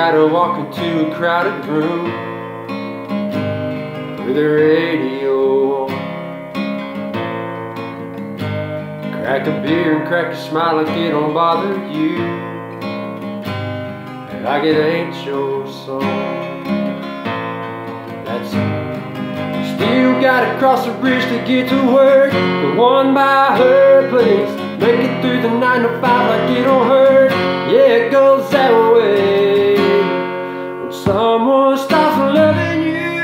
try to walk into a crowded room with a radio on. Crack a beer and crack a smile like it don't bother you, like it ain't your song. That's it. Still gotta cross the bridge to get to work, the one by her place. Make it through the 9 to 5 like it don't hurt. Yeah, it goes that way. When someone stops loving you,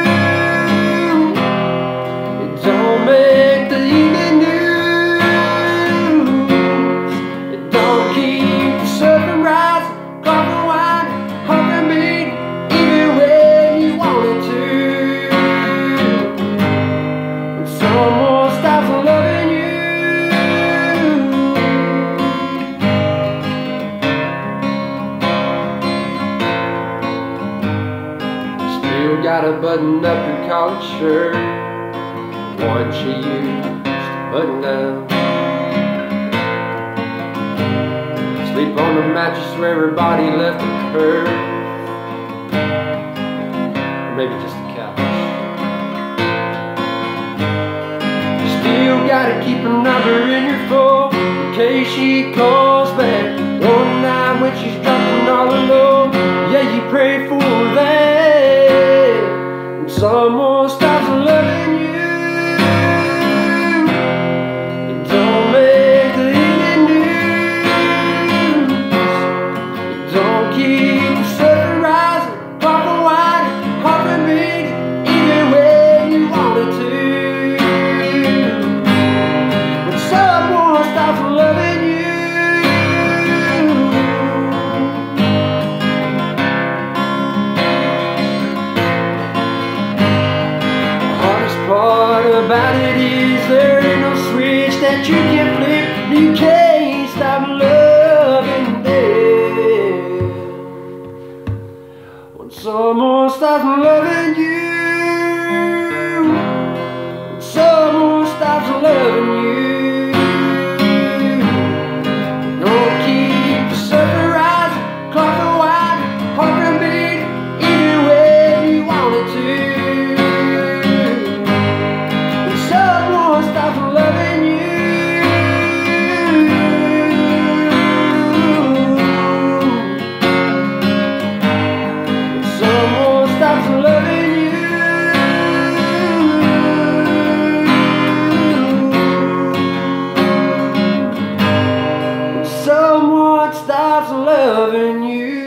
it don't make the evening news. It don't keep the surfing rising, coffee wine, hunger meat, even when you want it to. When someone stops loving you, still gotta button up your collared shirt, one she used to button down. Sleep on the mattress where everybody left the curve, or maybe just the couch. Still gotta keep a number in your phone in case she calls back one night when she's dropping all alone. Yeah, you pray for that. When someone stops loving you, it don't make the evening news. It don't keep the sun rising, proper wine, proper meat, even when you want it to. When someone stops loving you, part about it is there ain't no switch that you can flip. You can't stop loving them. When someone stops loving you, when someone stops loving you, don't keep the surfer rising, clock the wine, hunger beat, even when you want it to. Stop loving you. Someone stops loving you. Someone stops loving you.